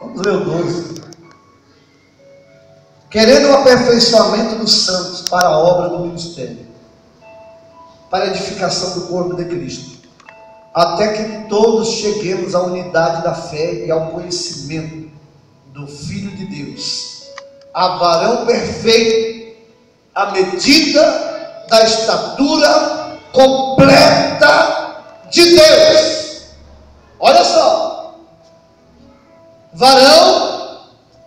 Vamos ler o 12. Querendo o aperfeiçoamento dos santos para a obra do ministério, para a edificação do corpo de Cristo, até que todos cheguemos à unidade da fé e ao conhecimento do Filho de Deus, a varão perfeito, à medida da estatura completa de Deus. Olha só, varão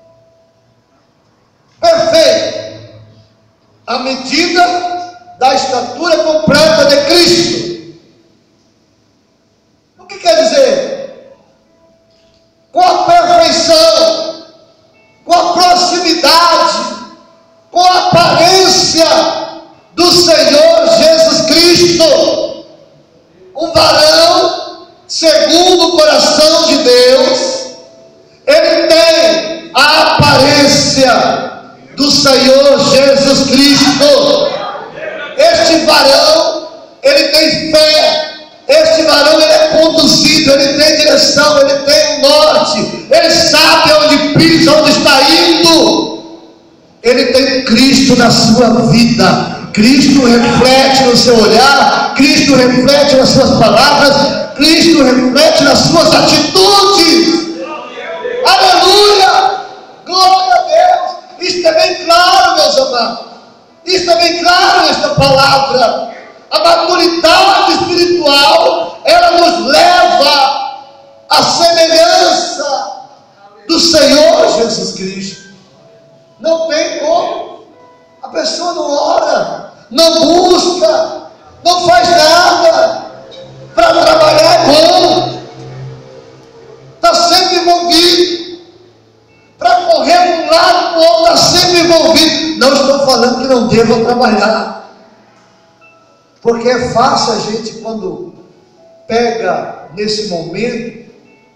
perfeito, à medida da estatura completa de Cristo. O que quer dizer? Com a perfeição, com a proximidade, com a aparência do Senhor Jesus Cristo. Um varão segundo o coração de Deus, ele tem a aparência do Senhor Jesus Cristo. Este varão, ele tem fé. Este varão, ele é conduzido, ele tem direção, ele tem norte, ele sabe onde pisa, onde está indo. Ele tem Cristo na sua vida. Cristo reflete no seu olhar, Cristo reflete nas suas palavras, Cristo reflete nas suas atitudes. Aleluia! Glória a Deus! Isto é bem claro, meus amados. Isto é bem claro nesta palavra. A maturidade espiritual, ela nos leva à semelhança do Senhor Jesus Cristo. Não tem como. A pessoa não ora, não busca, não faz nada. Para trabalhar é bom, está sempre envolvido. Para correr de um lado para o outro, está sempre envolvido. Não estou falando que não devam trabalhar, porque é fácil a gente, quando pega nesse momento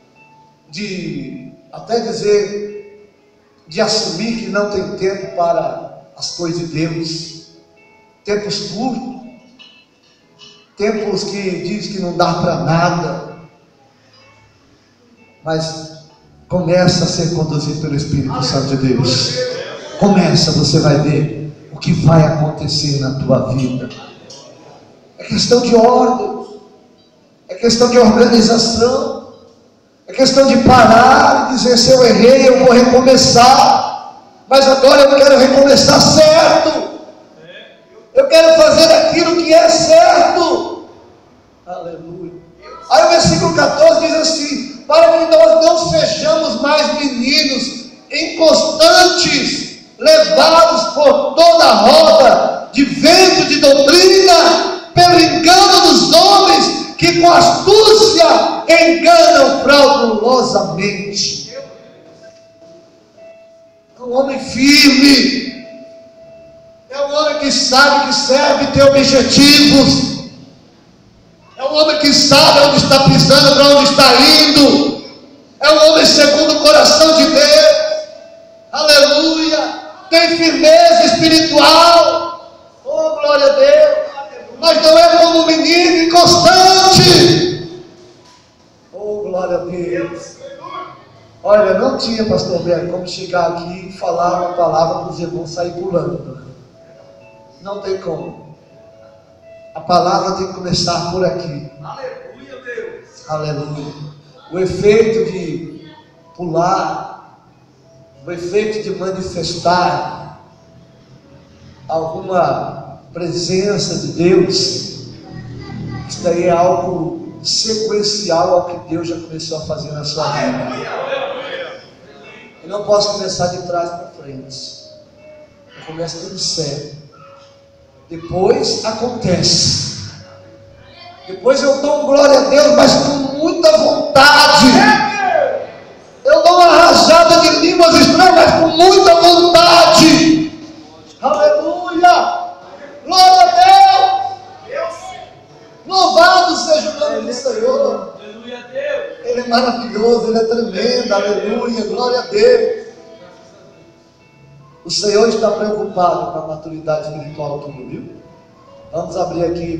de até dizer, de assumir que não tem tempo para as coisas de Deus, tempos curtos, tempos que diz que não dá para nada, mas começa a ser conduzido pelo Espírito Santo de Deus. Começa, você vai ver o que vai acontecer na tua vida. É questão de ordem, é questão de organização, é questão de parar e dizer: se eu errei, eu vou recomeçar, mas agora eu quero recomeçar certo, eu quero fazer aquilo que é certo. Aleluia. Aí o versículo 14 diz assim: para que nós não sejamos mais meninos inconstantes, levados por toda a roda de vento de doutrina, pelo engano dos homens, que com astúcia enganam fraudulosamente. É um homem firme, é um homem que sabe que serve e tem objetivos, é um homem que sabe onde está pisando, para onde está indo, é um homem segundo o coração de Deus. Aleluia! Tem firmeza espiritual. Oh, glória a Deus! Mas não é como um menino inconstante. Oh, glória a Deus! Olha, não tinha, pastor Beto, como chegar aqui e falar uma palavra para os irmãos sair pulando. Não tem como. A palavra tem que começar por aqui. Aleluia, Deus! Aleluia! O efeito de pular, o efeito de manifestar alguma presença de Deus, isso daí é algo sequencial ao que Deus já começou a fazer na sua vida. Eu não posso começar de trás para frente. Eu começo tudo certo. Depois acontece. Depois eu dou glória a Deus, mas com muita vontade. Eu dou uma rajada de línguas estranhas, mas com muita vontade. Aleluia! Glória a Deus! Louvado seja o nome do Senhor. Aleluia, Deus! Ele é maravilhoso, Ele é tremendo. Aleluia, glória a Deus. O Senhor está preocupado com a maturidade espiritual tua, viu? Vamos abrir aqui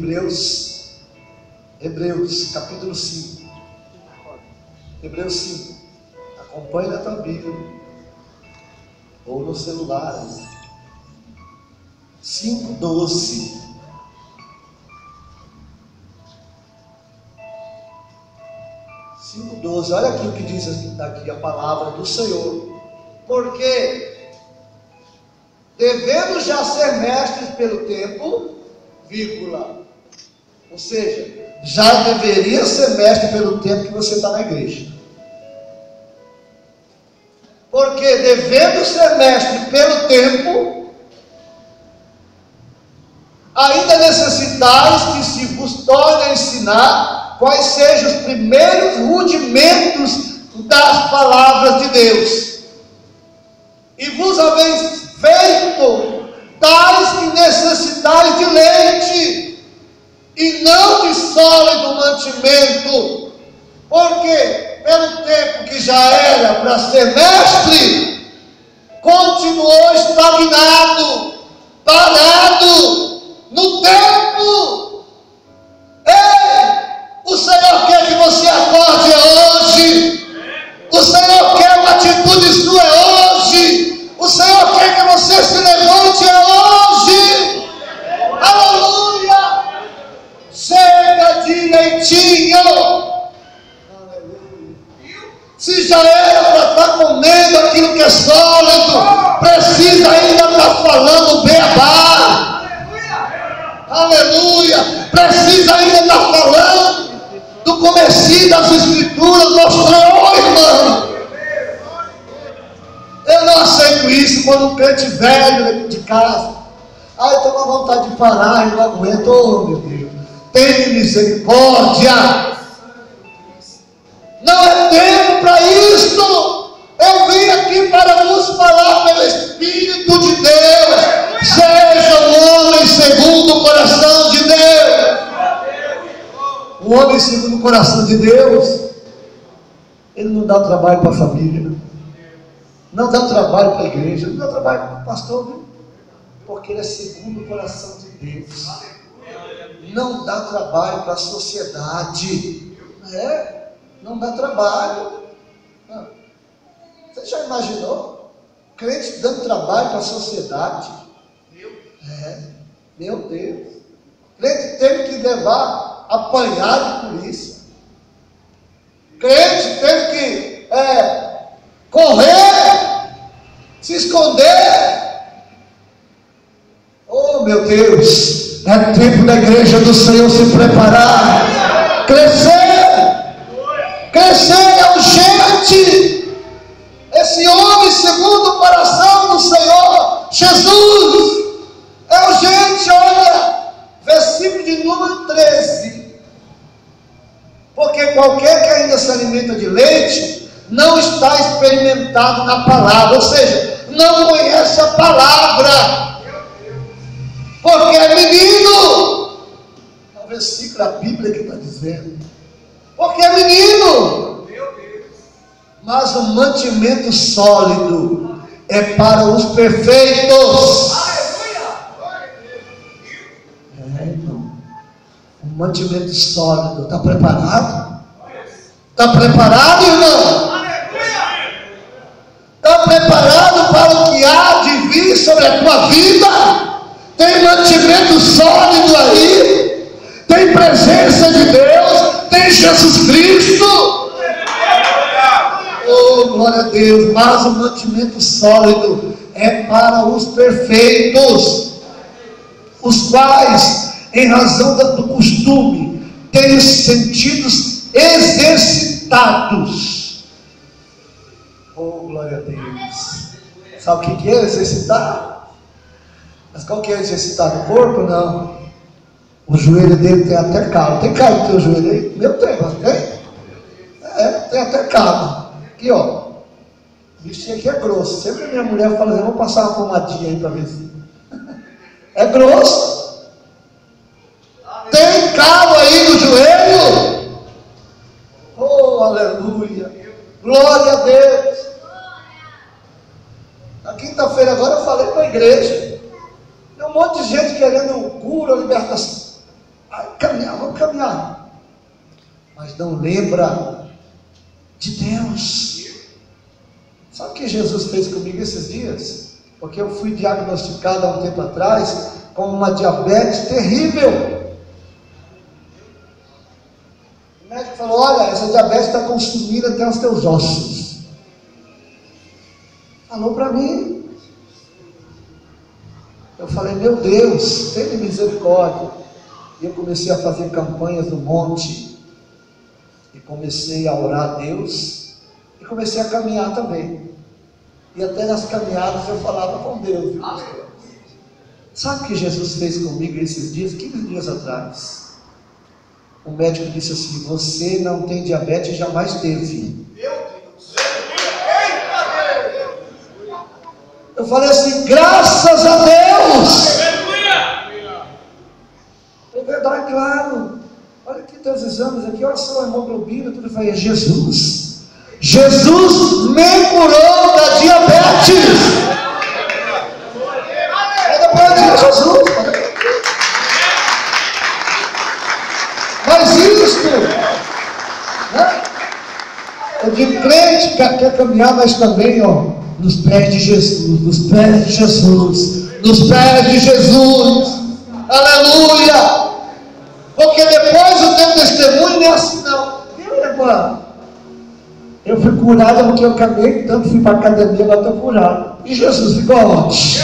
Hebreus capítulo 5. Hebreus 5. Acompanhe na tua Bíblia. Ou no celular. 5:12. 5:12. Olha aqui o que diz aqui a palavra do Senhor. Porque devendo já ser mestres pelo tempo, vírgula. Ou seja, já deveria ser mestre pelo tempo que você está na igreja. Porque devendo ser mestre pelo tempo, ainda necessitais que se vos torne a ensinar quais sejam os primeiros rudimentos das palavras de Deus. E vos haveis feito tais que necessitais de leite, e não de sólido mantimento, porque pelo tempo que já era para ser mestre, continuou estagnado, parado no tempo. Ei, o Senhor quer que você acorde hoje. O Senhor quer uma atitude sua hoje. O Senhor quer que você se levante hoje. Aleluia. Chega de leitinho. Se já era para estar comendo aquilo que é sólido, precisa ainda estar falando beabá. Aleluia. Precisa ainda estar falando do comecinho das Escrituras, mostrando, irmão. Eu não aceito isso quando um crente velho de casa. Eu estou com vontade de parar e não aguento. Oh, meu Deus, tem misericórdia. Não é tempo para isso. Eu vim aqui para vos falar pelo Espírito de Deus. Seja um homem segundo o coração de Deus. O homem segundo o coração de Deus, ele não dá trabalho para a família, não dá trabalho para a igreja, não dá trabalho para o pastor, viu? Porque ele é segundo o coração de Deus. Não dá trabalho para a sociedade. Não dá trabalho. Você já imaginou? Crente dando trabalho para a sociedade? Meu Deus. Crente teve que levar apanhar de polícia. Crente teve que correr, se esconder. Oh, meu Deus. É tempo da igreja do Senhor se preparar, crescer. Crescer é urgente. Esse homem segundo o coração do Senhor Jesus é urgente. Olha, versículo de número 13. Porque qualquer que ainda se alimenta de leite não está experimentado na palavra, ou seja, não conhece a palavra, porque é menino. É o versículo da Bíblia que está dizendo. Porque é menino. Mas o mantimento sólido é para os perfeitos. Irmão. O mantimento sólido. Está preparado? Está preparado, irmão? Está preparado para o que há de vir sobre a tua vida? Tem mantimento sólido aí? Tem presença de Deus? Tem Jesus Cristo? Oh, glória a Deus. Mas o mantimento sólido é para os perfeitos, os quais, em razão do costume, têm os sentidos exercitados. Oh, glória a Deus. Sabe o que é exercitar? Mas qual que é exercitar no corpo? Não. O joelho dele tem até calo. Tem calo no teu joelho aí? Meu tem, mas tem? Tem até calo. Aqui, ó. O bichinho aqui é grosso. Sempre a minha mulher fala assim: vou passar uma pomadinha aí para ver se. É grosso. Tem calo aí no joelho? Oh, aleluia. Glória a Deus. Na quinta-feira agora eu falei para a igreja. Tem um monte de gente querendo cura, libertação. Caminhar, vamos caminhar. Mas não lembra de Deus. Sabe o que Jesus fez comigo esses dias? Porque eu fui diagnosticado há um tempo atrás com uma diabetes terrível. O médico falou: olha, essa diabetes está consumindo até os teus ossos. Falou para mim. Eu falei: meu Deus, tenha misericórdia. E eu comecei a fazer campanhas no monte. E comecei a orar a Deus. E comecei a caminhar também. E até nas caminhadas eu falava com Deus, viu, pastor? Sabe o que Jesus fez comigo esses dias, 15 dias atrás? O médico disse assim: você não tem diabetes, jamais teve. Eu falei assim: graças a Deus. É verdade, claro. Olha aqui teus exames aqui, olha só a hemoglobina, tudo. Eu falei: é Jesus. Jesus me curou da diabetes. É depois de Jesus. Mas isto, né? Eu digo, crente quer caminhar, mas também, ó, nos pés de Jesus, nos pés de Jesus, nos pés de Jesus. Aleluia! Porque depois o teu testemunho não é assim, não. Viu, irmã? Eu fui curado porque eu caminhei tanto, fui para a academia, agora estou curado. E Jesus ficou onde?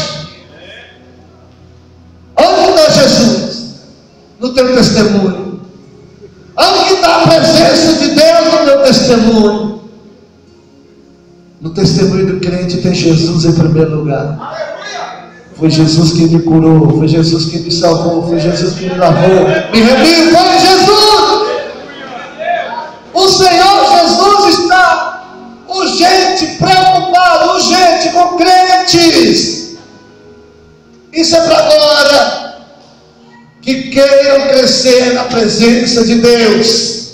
Onde está Jesus? No teu testemunho. Onde está a presença de Deus no teu testemunho? No testemunho do crente tem Jesus em primeiro lugar. Foi Jesus que me curou, foi Jesus que me salvou, foi Jesus que me lavou, me remiu, foi Jesus. O Senhor Jesus está urgente, preocupado, urgente com crentes. Isso é para agora, que queiram crescer na presença de Deus.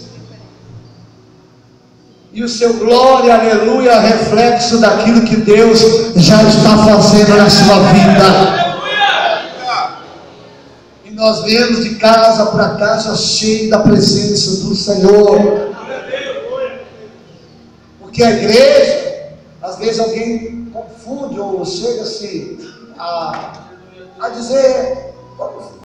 E o seu glória, aleluia, é reflexo daquilo que Deus já está fazendo na sua vida. E nós viemos de casa para casa cheio da presença do Senhor. Porque a igreja, às vezes alguém confunde ou chega-se a dizer: